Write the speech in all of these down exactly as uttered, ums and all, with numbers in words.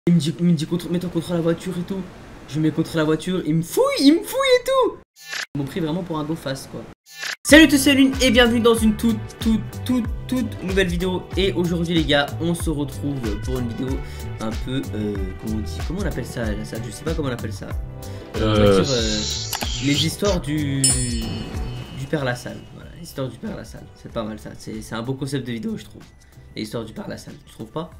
Il me dit, il me dit contre, mets-toi contre la voiture et tout. Je me mets contre la voiture, il me fouille, il me fouille et tout. Ils m'ont pris vraiment pour un go face quoi. Salut tous, c'est Lune et bienvenue dans une toute, toute, toute, toute nouvelle vidéo. Et aujourd'hui les gars, on se retrouve pour une vidéo un peu, euh, comment on dit, comment on appelle ça, la salle, je sais pas comment on appelle ça. Euh, on va dire euh, les histoires du, du Père Lassalle. Voilà, l'histoire du Père Lassalle, c'est pas mal ça, c'est un beau concept de vidéo je trouve. L'histoire du Père Lassalle, tu trouves pas?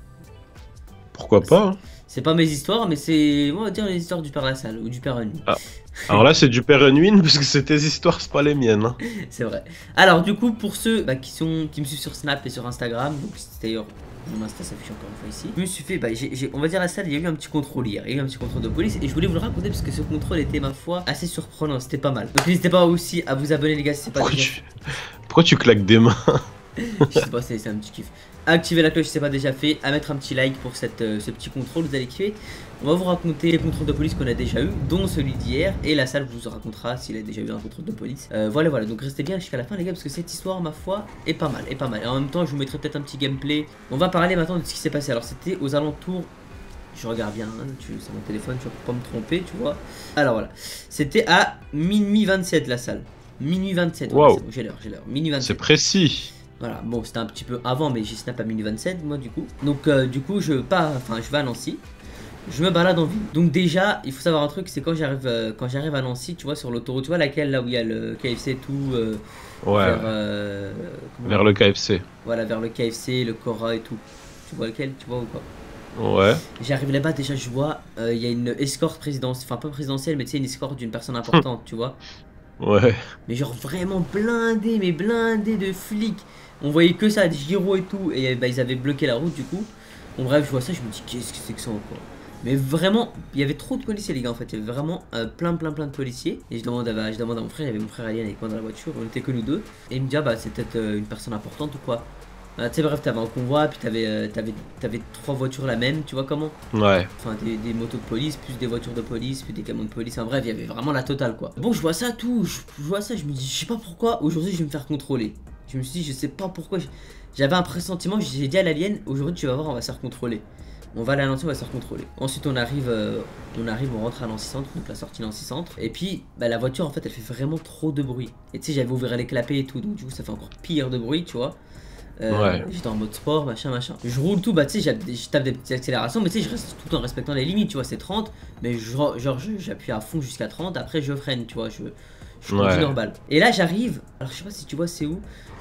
Pourquoi pas hein. C'est pas mes histoires, mais c'est, on va dire, les histoires du Père Lassalle ou du Père Nuit. Ah. Alors là, c'est du Père Nuit parce que c'est tes histoires, c'est pas les miennes. Hein. C'est vrai. Alors, du coup, pour ceux bah, qui, sont, qui me suivent sur Snap et sur Instagram, donc d'ailleurs, mon Insta s'affiche encore une fois ici. Je me suis fait, bah, j ai, j ai, on va dire, la salle, il y a eu un petit contrôle hier. Il y a eu un petit contrôle de police et je voulais vous le raconter parce que ce contrôle était, ma foi, assez surprenant. C'était pas mal. Donc, n'hésitez pas aussi à vous abonner, les gars, si c'est pas Pourquoi, déjà... tu... Pourquoi tu claques des mains? Je sais pas, c'est un petit kiff. Activez la cloche si c'est pas déjà fait, à mettre un petit like pour cette, euh, ce petit contrôle, vous allez kiffer. On va vous raconter les contrôles de police qu'on a déjà eu, dont celui d'hier, et la salle vous racontera s'il a déjà eu un contrôle de police. Euh, voilà, voilà, donc restez bien jusqu'à la fin les gars, parce que cette histoire, ma foi, est pas mal, est pas mal. Et en même temps, je vous mettrai peut-être un petit gameplay. On va parler maintenant de ce qui s'est passé. Alors c'était aux alentours, je regarde bien, hein, c'est mon téléphone, tu vas pas me tromper, tu vois. Alors voilà, c'était à minuit vingt-sept la salle. Minuit vingt-sept, wow. Ouais, j'ai l'heure, j'ai l'heure, minuit vingt-sept. C'est précis. Voilà, bon c'était un petit peu avant mais j'ai snap à minuit vingt-sept moi du coup. Donc euh, du coup je pars, enfin je vais à Nancy. Je me balade en ville. Donc déjà il faut savoir un truc, c'est quand j'arrive euh, quand j'arrive à Nancy, tu vois sur l'autoroute, tu vois laquelle là où il y a le K F C et tout euh, ouais. Vers, euh, vers le K F C. Voilà, vers le K F C, le Cora et tout. Tu vois lequel, tu vois ou pas? Ouais. J'arrive là-bas, déjà je vois, il euh, y a une escorte présidentielle, enfin pas présidentielle mais tu sais une escorte d'une personne importante, tu vois. Ouais. Mais genre vraiment blindé, mais blindé de flics. On voyait que ça, des gyros et tout. Et bah ils avaient bloqué la route du coup. Bon bref, je vois ça, je me dis qu'est-ce que c'est que ça encore. Mais vraiment, il y avait trop de policiers les gars en fait. Il y avait vraiment euh, plein plein plein de policiers. Et je demande, à, je demande à mon frère, il y avait mon frère Alien avec moi dans la voiture. On était que nous deux. Et il me dit ah bah c'est peut-être euh, une personne importante ou quoi. Euh, tu sais bref, t'avais un convoi, puis t'avais euh, t'avais t'avais trois voitures la même, tu vois comment. Ouais. Enfin des, des motos de police, plus des voitures de police, plus des camions de police, en bref il y avait vraiment la totale quoi. Bon je vois ça tout, je, je vois ça, je me dis je sais pas pourquoi aujourd'hui je vais me faire contrôler. Je me suis dit je sais pas pourquoi, j'avais un pressentiment, j'ai dit à l'alien aujourd'hui tu vas voir on va se faire contrôler. On va aller à Nancy, on va se faire contrôler. Ensuite on arrive, euh, on arrive, on rentre à Nancy Centre, donc la sortie Nancy Centre. Et puis bah, la voiture en fait elle fait vraiment trop de bruit. Et tu sais j'avais ouvert les clapets et tout, donc du coup ça fait encore pire de bruit tu vois. Euh, ouais. J'étais en mode sport, machin, machin. Je roule tout, bah tu sais, je tape des petites accélérations, mais tu sais, je reste tout en respectant les limites, tu vois, c'est trente, mais genre, genre j'appuie à fond jusqu'à trente, après je freine, tu vois, je, je continue ouais. normal. Et là, j'arrive, alors je sais pas si tu vois, c'est où,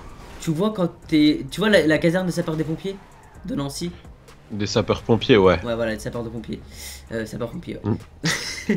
tu vois quand t'es, tu vois la, la caserne des sapeurs des pompiers de Nancy. Des sapeurs pompiers, ouais. Ouais, voilà, des sapeurs de pompiers. Euh, sapeurs pompiers, ouais.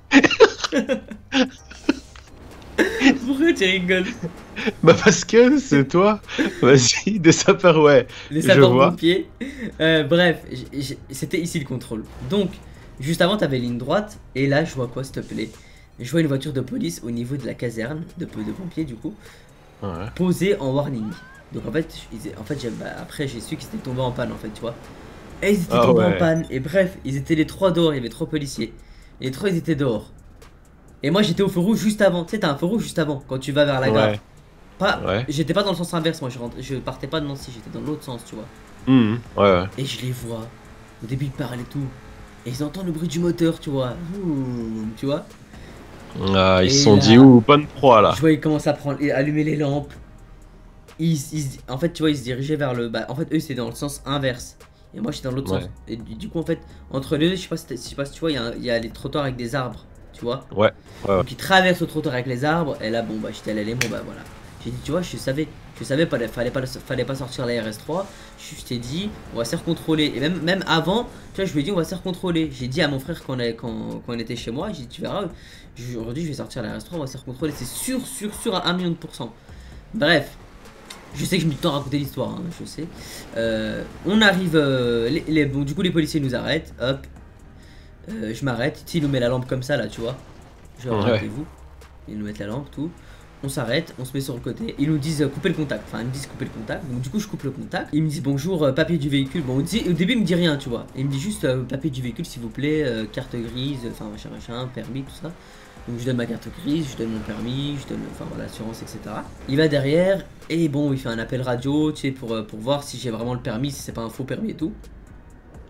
Mm. Pourquoi tu rigoles? Bah parce que c'est toi. Vas-y, des sapeurs, ouais. Les sapeurs pompiers. Euh, bref, c'était ici le contrôle. Donc, juste avant, t'avais ligne droite. Et là, je vois quoi, s'il te plaît? Je vois une voiture de police au niveau de la caserne de, de pompiers, du coup, ouais. Posée en warning. Donc en fait, en fait bah, après, j'ai su qu'ils étaient tombés en panne, en fait, tu vois. Et ils étaient ah, tombés ouais. en panne. Et bref, ils étaient les trois dehors. Il y avait trois policiers. Et les trois, ils étaient dehors. Et moi j'étais au feu rouge juste avant, tu sais t'as un feu rouge juste avant quand tu vas vers la gare. Ouais. Pas, ouais. J'étais pas dans le sens inverse, moi je, rentre, je partais pas de Nancy, j'étais dans l'autre sens tu vois. Mmh, ouais, ouais. Et je les vois, au début ils parlent et tout, et ils entendent le bruit du moteur tu vois, Ouh, tu vois. Ah ils se sont là, dit ouh bonne proie là. Je vois ils commencent à prendre, à allumer les lampes. Ils, ils, en fait tu vois ils se dirigeaient vers le, bah en fait eux c'était dans le sens inverse. Et moi j'étais dans l'autre ouais. sens. Et du, du coup en fait entre les deux je sais pas si, je sais pas si tu vois il y, y a les trottoirs avec des arbres. Tu vois ouais, ouais, donc il traverse le trottoir avec les arbres et là bon bah j'étais allé bon bah voilà j'ai dit tu vois je savais je savais pas fallait pas fallait pas sortir la R S trois je t'ai dit on va se faire contrôler et même même avant tu vois je lui ai dit on va se faire contrôler j'ai dit à mon frère qu'on quand, quand on était chez moi j'ai dit tu verras aujourd'hui je vais sortir la R S trois on va se faire contrôler c'est sûr sûr sûr à un million de pourcents. Bref je sais que je mets du temps à raconter l'histoire hein, je sais euh, on arrive euh, les, les, bon du coup les policiers nous arrêtent hop. Euh, je m'arrête, il nous met la lampe comme ça là tu vois. Genre ouais. Arrêtez-vous. Ils nous mettent la lampe, tout. On s'arrête, on se met sur le côté. Ils nous disent euh, couper le contact. Enfin ils me disent couper le contact. Donc du coup je coupe le contact. Ils me disent bonjour, euh, papier du véhicule. Bon au, dit, au début il me dit rien tu vois. Il me dit juste euh, papier du véhicule s'il vous plaît, euh, carte grise, enfin machin machin, permis, tout ça. Donc je donne ma carte grise, je donne mon permis, je donne enfin voilà l'assurance et cetera. Il va derrière et bon il fait un appel radio tu sais pour, euh, pour voir si j'ai vraiment le permis, si c'est pas un faux permis et tout.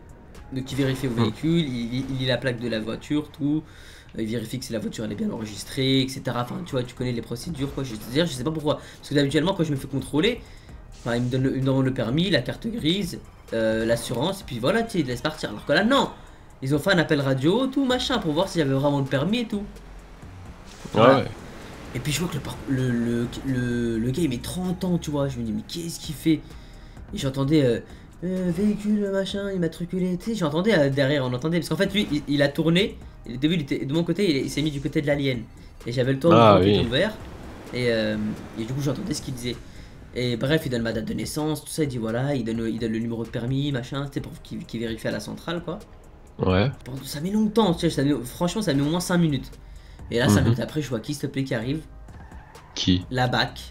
Donc il vérifie au Hmm. véhicule, il, il, il lit la plaque de la voiture, tout. Euh, Il vérifie que si la voiture elle est bien enregistrée, et cetera. Enfin, tu vois, tu connais les procédures, quoi. Je veux dire, je sais pas pourquoi. Parce que habituellement, quand je me fais contrôler, enfin, il me donne le, il me donne le permis, la carte grise, euh, l'assurance, et puis voilà, tu sais, il laisse partir. Alors que là, non. Ils ont fait un appel radio, tout machin, pour voir si j'avais vraiment le permis et tout. Ah Voilà. ouais. Et puis je vois que le, par- le, le, le, le gars il met trente ans, tu vois. Je me dis, mais qu'est-ce qu'il fait? Et j'entendais euh, euh, véhicule machin, immatriculé. Tu sais, j'entendais euh, derrière, on entendait. Parce qu'en fait, lui, il, il a tourné. Au début, il était de mon côté, il, il s'est mis du côté de l'alien. Et j'avais le toit Ah ouvrant qui était oui. ouvert. Et, euh, et du coup, j'entendais ce qu'il disait. Et bref, il donne ma date de naissance, tout ça. Il dit voilà, il donne, il donne le numéro de permis, machin. C'était pour qu'il qu'il vérifie à la centrale, quoi. Ouais. Bon, ça met longtemps, tu sais, ça met- franchement, ça met au moins cinq minutes. Et là, cinq Mhm. minutes après, je vois qui, s'il te plaît, qui arrive. Qui? La B A C.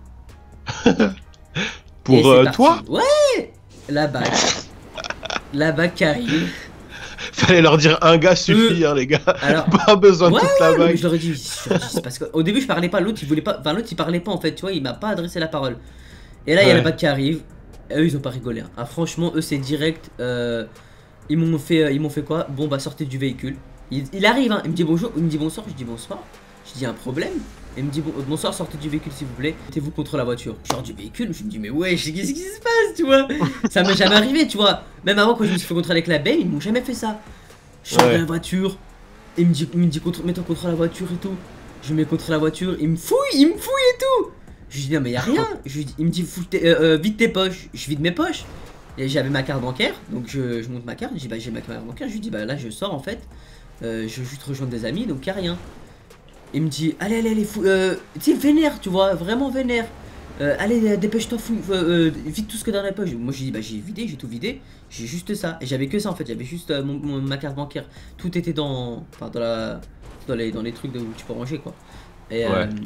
Et Pour c'est euh, parti. toi? Ouais, la B A C. La B A C qui arrive. Fallait leur dire un gars suffit, Euh, hein, les gars. alors, Pas besoin de ouais, toute la ouais, non, mais vague. je leur ai dit, je leur ai dit, c'est parce qu'au début, je parlais pas, l'autre, il voulait pas, enfin, l'autre, il parlait pas, en fait, tu vois, il m'a pas adressé la parole. Et là, il y a la Ouais. B A C qui arrive. Et eux, ils ont pas rigolé. Hein. Ah, franchement, eux, c'est direct. euh, ils m'ont fait, euh, ils m'ont fait quoi? Bon, bah, sortez du véhicule. Il, il arrive, hein, il me dit bonjour, il me dit bonsoir, je dis bonsoir. Je dis un problème. Il me dit bon, bonsoir, sortez du véhicule s'il vous plaît. Mettez-vous contre la voiture. Je sors du véhicule, je me dis mais ouais, qu'est-ce qui se passe, tu vois? Ça m'est jamais arrivé, tu vois. Même avant, quand je me suis fait contrôler avec la B E M, ils m'ont jamais fait ça. Je sors de Ouais. la voiture, il me dit, il me dit contre, mets-toi contre la voiture et tout. Je me mets contre la voiture, il me fouille, il me fouille et tout. Je lui dis non mais y a rien. Je lui dis- il me dit fouille tes- euh, euh, vide tes poches. Je vide mes poches. Et j'avais ma carte bancaire, donc je, je monte ma carte. Je dis bah j'ai ma carte bancaire. Je lui dis bah là je sors en fait. Euh, je veux juste rejoindre des amis, donc y a rien. Il me dit allez allez allez fou, euh, tu sais vénère, tu vois, vraiment vénère. Euh, allez euh, dépêche-toi fouille, euh, euh, vide tout ce que dans la poche. Moi je dis bah j'ai vidé, j'ai tout vidé, j'ai juste ça. Et j'avais que ça en fait, j'avais juste euh, mon- mon- ma carte bancaire. Tout était dans, enfin dans la, dans les, dans les trucs de où tu peux ranger quoi. Et, euh, Ouais.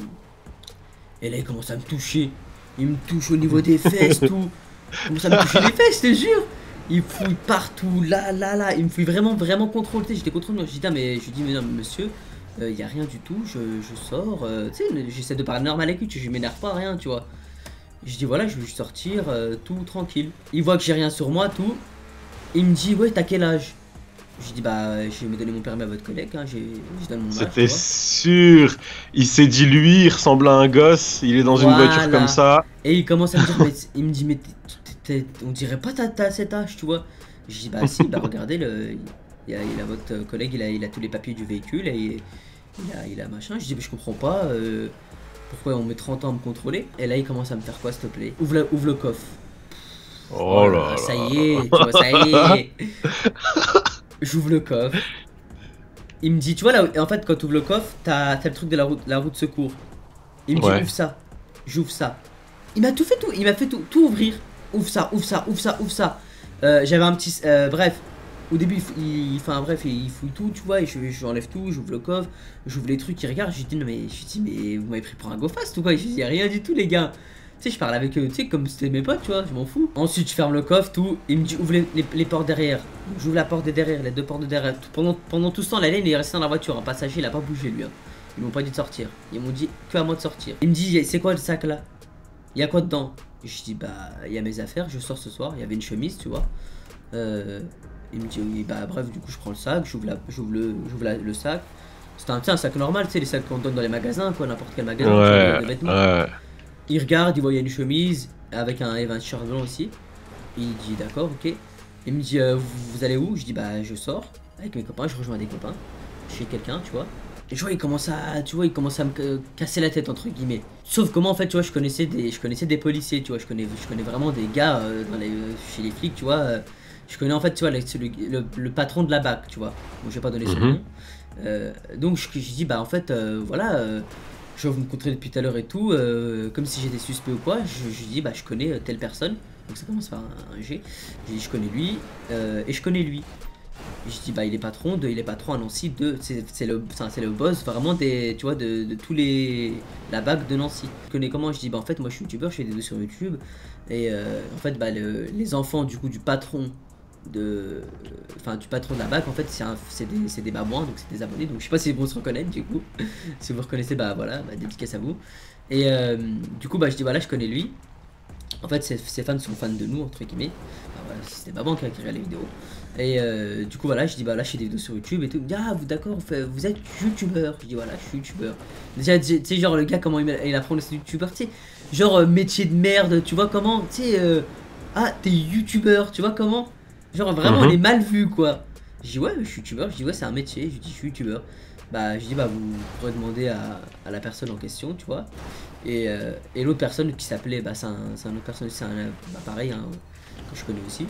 et là il commence à me toucher. Il me touche au niveau des fesses, tout. Il commence à me toucher les fesses, je te jure. Il fouille partout, là, là, là. Il me fouille vraiment, vraiment contrôle. Tu sais, j'étais contrôle. Je dis, ah, mais je lui dis, mais non, mais monsieur, il n'y a rien du tout. Je, je sors. euh, tu sais, j'essaie de parler normal avec lui. Je m'énerve pas, rien, tu vois. Je dis, voilà, je veux juste sortir, euh, tout tranquille. Il voit que j'ai rien sur moi, tout. Il me dit, ouais, t'as quel âge? Je dis, bah, je vais me donner mon permis à votre collègue. Hein, j'ai- je donne mon âge, tu C'était vois. sûr. Il s'est dit lui, il ressemble à un gosse. Il est dans une voiture comme Voilà. ça. Et il commence à me dire, mais il me dit, mais t'es- t'es- on dirait pas t'as t'as cet âge, tu vois. Je dis, bah si, bah regardez, le, il, a, il a votre collègue, il a, il a tous les papiers du véhicule, et il, il a, il a machin. Je dis, mais je comprends pas, euh, pourquoi on met trente ans à me contrôler. Et là, il commence à me faire quoi, s'il te plaît? Ouvre, la- ouvre le coffre. Oh là Ça là. y est, tu vois, ça y est. J'ouvre le coffre. Il me dit, tu vois, là, en fait, quand tu ouvres le coffre, t'as t'as le truc de la route, la route de secours. Il me dit, Ouais. ouvre ça. J'ouvre ça. Il m'a tout fait, tout. Il m'a fait tout, tout ouvrir. Ouvre ça, ouvre ça, ouvre ça, ouvre ça. Euh, J'avais un petit. euh, bref. Au début, il, fou- il, enfin bref, il fouille tout, tu vois, et je j'enlève tout, j'ouvre le coffre, j'ouvre les trucs, il regarde, je lui dis, non mais, je lui dis, mais vous m'avez pris pour un go fast ou quoi? Je lui dis, rien du tout, les gars. Tu sais, je parle avec eux, tu sais, comme c'était mes potes, tu vois, je m'en fous. Ensuite, je ferme le coffre, tout, il me dit, ouvre les, les, les portes derrière. Donc, j'ouvre la porte de derrière, les deux portes de derrière. Tout- pendant, pendant tout ce temps, la laine, il est resté dans la voiture, un passager, il a pas bougé, lui. Hein. Ils m'ont pas dit de sortir, ils m'ont dit que à moi de sortir. Il me dit, c'est quoi le sac là? Il y a quoi dedans? Je dis, bah, il y a mes affaires, je sors ce soir, il y avait une chemise, tu vois. Euh, il me dit, oui, bah, bref, du coup, je prends le sac, j'ouvre la- j'ouvre le, j'ouvre la- le sac. C'est un, tu sais, un sac normal, tu sais, les sacs qu'on donne dans les magasins, quoi, n'importe quel magasin, tu vois, Ouais. de vêtements. Ouais. Il regarde, il voit, il y a une chemise, avec un, et un t-shirt blanc aussi. Il dit, d'accord, ok. Il me dit, euh, vous, vous allez où? Je dis, bah, je sors avec mes copains, je rejoins des copains, chez quelqu'un, tu vois. Et je vois, il commence à, tu vois, il commence à me ca- casser la tête, entre guillemets. Sauf que moi, en fait, tu vois, je connaissais des, je connaissais des policiers, tu vois, je connais, je connais vraiment des gars euh, dans les, euh, chez les flics, tu vois. euh, je connais en fait, tu vois, le, le, le- le patron de la B A C, tu vois. Bon, je vais pas donner son Mhm. nom. Euh, donc, je, je dis, bah, en fait, euh, voilà, euh, je vais vous me contrôler depuis tout à l'heure et tout, euh, comme si j'étais suspect ou quoi. Je, je dis, bah, je connais euh, telle personne. Donc, ça commence par un, un G. Je dis, je connais lui, euh, et je connais lui. Je dis bah il est patron de, il est patron à Nancy de, c'est c'est le, enfin, c'est le boss vraiment des, tu vois, de, de tous les, la B A C de Nancy. Je connais comment? Je dis bah en fait moi je suis youtubeur, je fais des vidéos sur YouTube et euh, en fait bah le- les enfants du coup du patron de, enfin du patron de la B A C en fait c'est un- c'est des, c'est des babouins donc c'est des abonnés donc je sais pas si vous se reconnaître du coup. Si vous reconnaissez bah voilà, bah, dédicace à vous. Et euh, du coup bah je dis voilà je connais lui. En fait, ces, ces fans sont fans de nous, entre guillemets. Enfin, voilà, c'est des babans qui a créé les vidéos. Et euh, du coup voilà, je dis bah là je fais des vidéos sur YouTube et tout. Il me dit ah vous d'accord, vous, faites- vous êtes youtubeur. Je dis voilà, je suis youtubeur. Déjà tu sais genre le gars comment il, il apprend le youtubeur, tu sais, genre euh, métier de merde, tu vois comment, tu sais, euh, ah t'es youtubeur, tu vois comment, genre vraiment il est Mhm. mal vu quoi. Je dis ouais je suis youtubeur, je dis ouais c'est un métier, je dis je suis youtubeur. Bah je dis bah vous pourrez demander à, à la personne en question, tu vois. Et, euh, et l'autre personne qui s'appelait, bah c'est un, c'est un autre personne, c'est un, bah pareil, hein, que je connais aussi.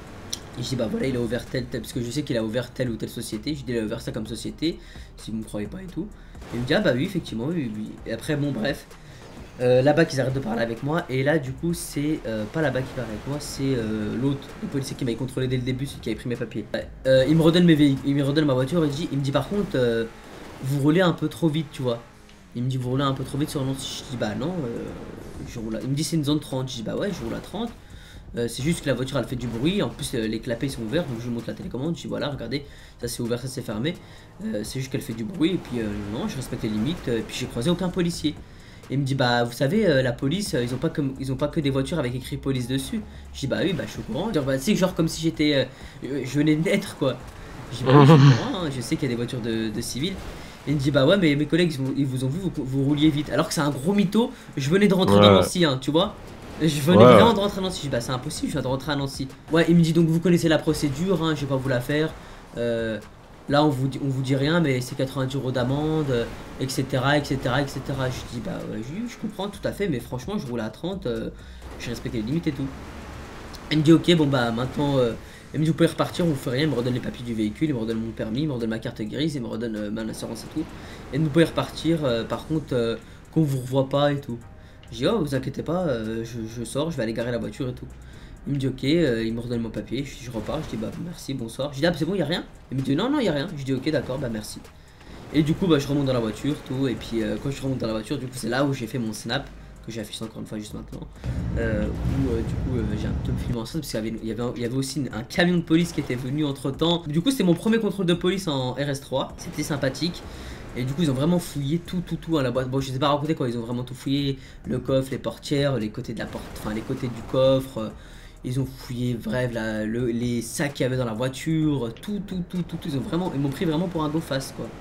Et je dis bah voilà il a ouvert telle, telle parce que je sais qu'il a ouvert telle ou telle société. Je dis il a ouvert ça comme société, si vous me croyez pas et tout. Et il me dit ah bah oui effectivement oui oui. Et après bon bref, euh, là-bas qu'ils arrêtent de parler avec moi. Et là du coup c'est euh, pas là-bas qui parle avec moi, c'est euh, l'autre, le policier qui m'avait contrôlé dès le début, celui qui avait pris mes papiers. Ouais. Euh, il me redonne mes véhicules, il me redonne ma voiture et il, dit, il me dit par contre euh, vous roulez un peu trop vite tu vois. Il me dit vous roulez un peu trop vite sur Nancy. Je dis bah non, euh, je roule à... Il me dit c'est une zone trente. Je dis bah ouais je roule à trente. Euh, c'est juste que la voiture elle fait du bruit, en plus euh, les clapets sont ouverts, donc je lui montre la télécommande, je dis voilà regardez, ça c'est ouvert, ça c'est fermé, euh, c'est juste qu'elle fait du bruit, et puis euh, non je respecte les limites, euh, et puis j'ai croisé aucun policier. Et il me dit bah vous savez euh, la police, euh, ils ont pas comme ils ont pas que des voitures avec écrit police dessus. Je dis bah oui bah je suis au courant, genre, bah, c'est genre comme si j'étais, euh, je venais de naître quoi. Je dis bah oui je suis au courant, hein, je sais qu'il y a des voitures de, de civils. Et il me dit bah ouais mais mes collègues ils vous, ils vous ont vu, vous, vous rouliez vite, alors que c'est un gros mytho, je venais de rentrer dans Ouais, Nancy hein, tu vois. Je ouais, venais ouais. vraiment de rentrer à Nancy. Je dis bah c'est impossible, je viens de rentrer à Nancy. Ouais, il me dit donc vous connaissez la procédure, hein, je vais pas vous la faire. Euh, là on vous dit, on vous dit rien, mais c'est quatre-vingt-dix euros d'amende, euh, et cetera, et cetera, et cetera. Je dis bah ouais, je, je comprends tout à fait, mais franchement je roule à trente, euh, je respecte les limites et tout. Il me dit ok bon bah maintenant, euh, il me dit vous pouvez repartir, on vous fait rien, il me redonne les papiers du véhicule, il me redonne mon permis, il me redonne ma carte grise, il me redonne euh, ma assurance et tout. Et vous pouvez repartir, euh, par contre euh, qu'on vous revoit pas et tout. Je dis oh vous inquiétez pas, euh, je, je sors, je vais aller garer la voiture et tout. Il me dit ok, euh, il me redonne mon papier, je, je repars, je dis bah merci, bonsoir. Je dis ah c'est bon, y a rien. Il me dit non non y a rien. Je dis ok d'accord, bah merci. Et du coup bah je remonte dans la voiture tout, et puis euh, quand je remonte dans la voiture, du coup c'est là où j'ai fait mon snap que j'ai affiché encore une fois juste maintenant. Euh, où euh, du coup euh, j'ai un peu filmé en scène parce qu'il y avait, il y avait, il y avait aussi une- un camion de police qui était venu entre temps. Du coup c'était mon premier contrôle de police en R S trois, c'était sympathique. Et du coup ils ont vraiment fouillé tout tout tout à la boîte. Bon je sais pas raconter quoi, ils ont vraiment tout fouillé, le coffre, les portières, les côtés de la porte, enfin les côtés du coffre. euh, Ils ont fouillé bref la, le- les sacs qu'il y avait dans la voiture, tout tout tout tout, tout. Ils ont vraiment, ils m'ont pris vraiment pour un go face quoi.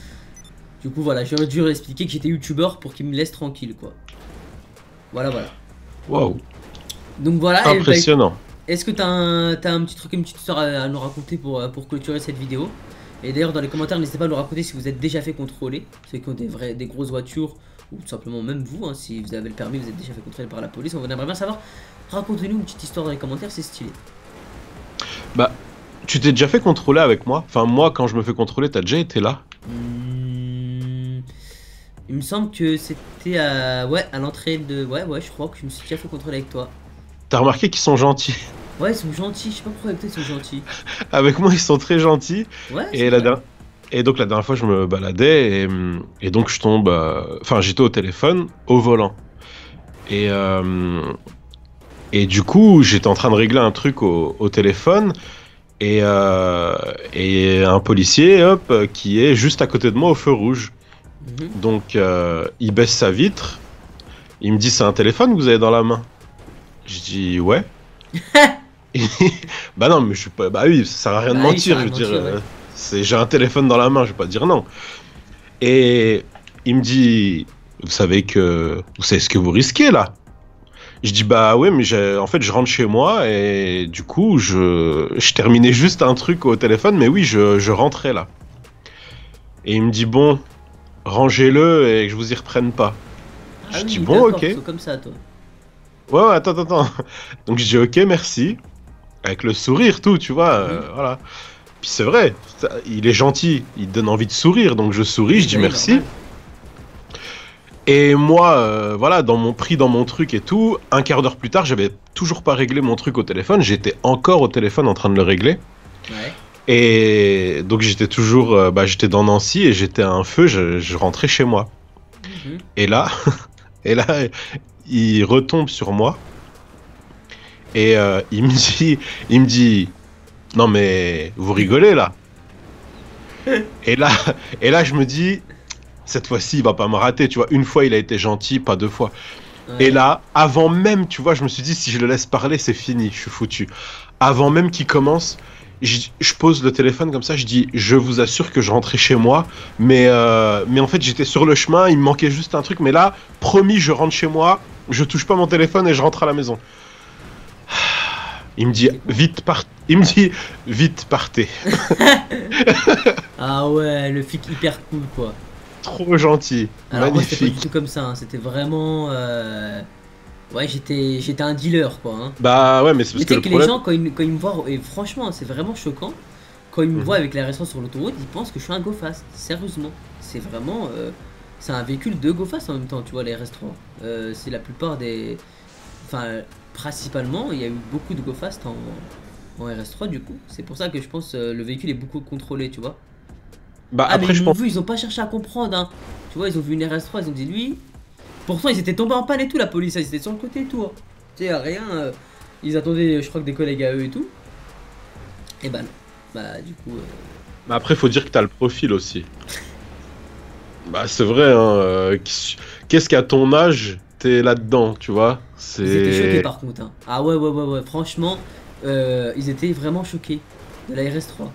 Du coup voilà, j'aurais dû leur expliquer que j'étais youtubeur pour qu'ils me laissent tranquille quoi. Voilà voilà. Waouh, Donc voilà, et bah, impressionnant. est-ce que t'as un, t'as un petit truc, une petite histoire à, à nous raconter pour, euh, pour clôturer cette vidéo? Et d'ailleurs dans les commentaires n'hésitez pas à nous raconter si vous êtes déjà fait contrôler, ceux qui ont des, vrais, des grosses voitures, ou tout simplement même vous, hein, si vous avez le permis, vous êtes déjà fait contrôler par la police, on aimerait bien savoir. Racontez-nous une petite histoire dans les commentaires, c'est stylé. Bah, tu t'es déjà fait contrôler avec moi? Enfin, moi, quand je me fais contrôler, t'as déjà été là? Hmm, il me semble que c'était à, ouais, à l'entrée de... Ouais, ouais, je crois que je me suis déjà fait contrôler avec toi. T'as remarqué qu'ils sont gentils? Ouais, ils sont gentils, je sais pas pourquoi avec toi ils sont gentils. Avec moi, ils sont très gentils. Ouais, c'est Et, la vrai. der- et donc, la dernière fois, je me baladais et, hum, et donc, je tombe. euh, Enfin, j'étais au téléphone, au volant. Et, euh, et du coup, j'étais en train de régler un truc au, au téléphone. Et, euh, et un policier, hop, euh, qui est juste à côté de moi au feu rouge. Mhm. Donc, euh, il baisse sa vitre. Il me dit, c'est un téléphone que vous avez dans la main? Je dis, ouais. Il dit, bah non, mais je suis pas. Bah oui, ça sert à rien de Bah oui, ça mentir. va Je veux dire, mentir, ouais. euh, c'est, j'ai un téléphone dans la main, je vais pas dire non. Et il me dit, vous savez que. Vous savez ce que vous risquez là? Je dis, bah ouais, mais j'ai- en fait, je rentre chez moi et du coup, je, je terminais juste un truc au téléphone, mais oui, je, je rentrais là. Et il me dit, bon, rangez-le et que je vous y reprenne pas. Ah Je dis, oui, bon, d'accord, ok. ils sont comme ça toi. Ouais, ouais, attends, attends, attends. Donc je dis, ok, merci. Avec le sourire, tout, tu vois, euh, Mhm. voilà. Puis c'est vrai, ça- il est gentil, il donne envie de sourire, donc je souris, Oui, je dis bah oui, merci. normal. Et moi, euh, voilà, dans mon prix, dans mon truc et tout, un quart d'heure plus tard, j'avais toujours pas réglé mon truc au téléphone, j'étais encore au téléphone en train de le régler. Ouais. Et donc j'étais toujours, euh, bah, j'étais dans Nancy et j'étais à un feu, je, je rentrais chez moi. Mhm. Et là, et là, il retombe sur moi et euh, il me dit, il me dit, non mais vous rigolez là. Et là, et là, je me dis, cette fois-ci, il va pas me rater, tu vois. Une fois, il a été gentil, pas deux fois. Et Ouais. là, avant même, tu vois, je me suis dit, si je le laisse parler, c'est fini, je suis foutu. Avant même qu'il commence, je, je pose le téléphone comme ça, je dis, je vous assure que je rentrais chez moi, mais, euh, mais en fait j'étais sur le chemin, il me manquait juste un truc, mais là, promis, je rentre chez moi, je touche pas mon téléphone et je rentre à la maison. Il me dit, vite part... Il me dit, vite partez. Ah ouais, le flic hyper cool quoi. Trop gentil, Alors moi c'était pas magnifique. du tout comme ça, hein. C'était vraiment... euh, Ouais, j'étais j'étais un dealer quoi. Hein. Bah ouais, mais c'est Mais parce que tu sais le que les problème... gens, quand ils, quand ils me voient, et franchement, c'est vraiment choquant, quand ils me Mhm. voient avec la R S trois sur l'autoroute, ils pensent que je suis un go fast. Sérieusement. C'est vraiment. euh, c'est un véhicule de go fast en même temps, tu vois, les R S trois. Euh, c'est la plupart des. Enfin, principalement, il y a eu beaucoup de go fast en, en R S trois du coup. C'est pour ça que je pense euh, le véhicule est beaucoup contrôlé, tu vois. Bah Ah, mais après, ils je m'ont pense... vu, ils ont pas cherché à comprendre, hein. Tu vois, ils ont vu une R S trois, ils ont dit lui. Pourtant, ils étaient tombés en panne et tout, la police, ils étaient sur le côté et tout. Hein. Tu sais, rien. euh, Ils attendaient, je crois que des collègues à eux et tout. Et bah non. Bah du coup. euh, Bah après, faut dire que t'as le profil aussi. Bah c'est vrai, hein. euh, qu'est- Qu'est-ce qu'à ton âge, t'es là-dedans, tu vois? Ils étaient choqués C'est... par contre. Hein. Ah ouais, ouais, ouais, ouais. Franchement, euh, ils étaient vraiment choqués de la R S trois.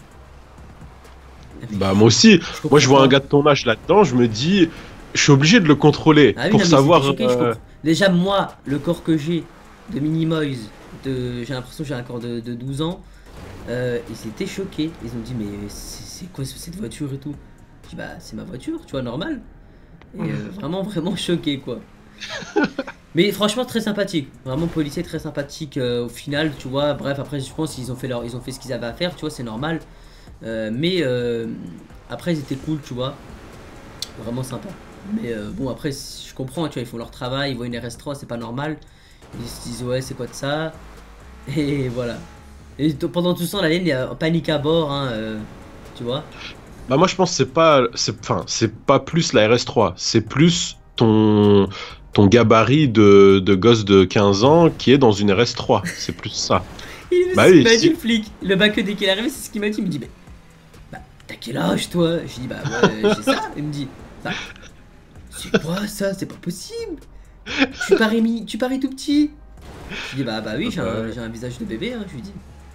Ah, mais Bah moi aussi, je moi je comprends vois un pas. gars de ton âge là-dedans, je me dis, je suis obligé de le contrôler Ah oui, pour non, mais ils étaient savoir... choqués, je euh, comprends. Déjà, moi, le corps que j'ai de Minimoise, de... j'ai l'impression que j'ai un corps de, de douze ans. Euh, ils étaient choqués. Ils ont dit, mais c'est c'est quoi ce- cette voiture et tout? Je dis, bah, c'est ma voiture, tu vois, normal. Et euh, vraiment, vraiment choqué, quoi. Mais franchement, très sympathique. Vraiment, policier très sympathique euh, au final, tu vois. Bref, après, je pense qu'ils ont fait leur, ils ont fait ce qu'ils avaient à faire, tu vois, c'est normal. Euh, mais euh, après, ils étaient cool, tu vois. Vraiment sympa. Mais euh, bon, après, je comprends, tu vois, ils font leur travail, ils voient une R S trois, c'est pas normal. Ils se disent, ouais, c'est quoi de ça? Et voilà. Et t- pendant tout ce temps, la laine, il y a panique à bord, hein, euh, tu vois. Bah moi je pense que c'est pas... c'est- Enfin, c'est pas plus la R S trois, c'est plus ton... ton gabarit de... de gosse de quinze ans qui est dans une R S trois. C'est plus ça. Il c'est Bah ce qu'il oui, m'a dit, si... le flic. Le bac, dès qu'il est arrivé, c'est ce qu'il m'a dit. Il me dit, mais bah, t'as quel âge, toi? Je dis, bah, ouais, j'ai ça. Il me dit, bah, c'est quoi ça? C'est pas possible. Tu parais, mi... tu parais tout petit. Je dis, bah, bah oui, j'ai un, j'ai un visage de bébé, hein, je lui dis.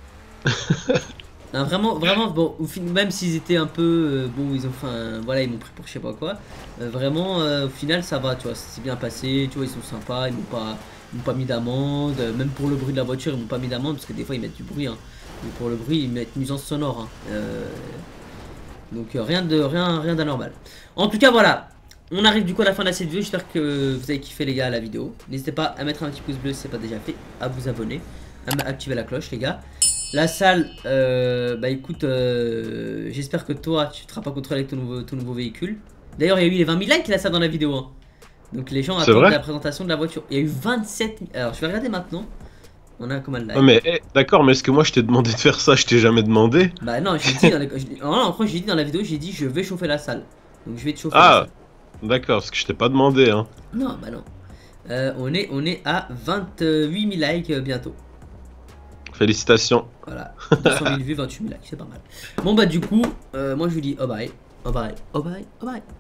Non, vraiment, vraiment, bon, au fin- même s'ils étaient un peu, euh, bon, ils ont fait un, voilà, ils m'ont pris pour je sais pas quoi, euh, vraiment, euh, au final, ça va, tu vois, c'est bien passé, tu vois, ils sont sympas, ils m'ont pas, ils m'ont pas mis d'amende, euh, même pour le bruit de la voiture, ils m'ont pas mis d'amende, parce que des fois, ils mettent du bruit, hein, mais pour le bruit, ils mettent nuisance sonore, hein, euh, donc euh, rien de, rien, rien d'anormal. En tout cas, voilà, on arrive du coup à la fin de cette vidéo, j'espère que vous avez kiffé, les gars, la vidéo, n'hésitez pas à mettre un petit pouce bleu si c'est pas déjà fait, à vous abonner, à activer la cloche, les gars. La salle, euh, bah écoute, euh, j'espère que toi, tu te seras pas contrôlé avec ton nouveau, ton nouveau véhicule. D'ailleurs, il y a eu les vingt mille likes, la salle dans la vidéo. Hein. Donc les gens C'est attendent vrai? la présentation de la voiture. Il y a eu vingt-sept mille. Alors, je vais regarder maintenant. On a combien de Ouais, likes? mais eh, d'accord, mais est-ce que moi je t'ai demandé de faire ça? Je t'ai jamais demandé. Bah non, j'ai dit dans la... je- non, non, après, j'ai dit dans la vidéo, j'ai dit je vais chauffer la salle. Donc je vais te chauffer la Ah, salle. d'accord, parce que je t'ai pas demandé, hein. Non, bah non. Euh, on, est, on est à vingt-huit mille likes euh, bientôt. Félicitations. Voilà, deux cent mille vues, vingt-huit mille likes, c'est pas mal. Bon bah du coup, euh, moi je vous dis oh bye, oh bye, oh bye, oh bye.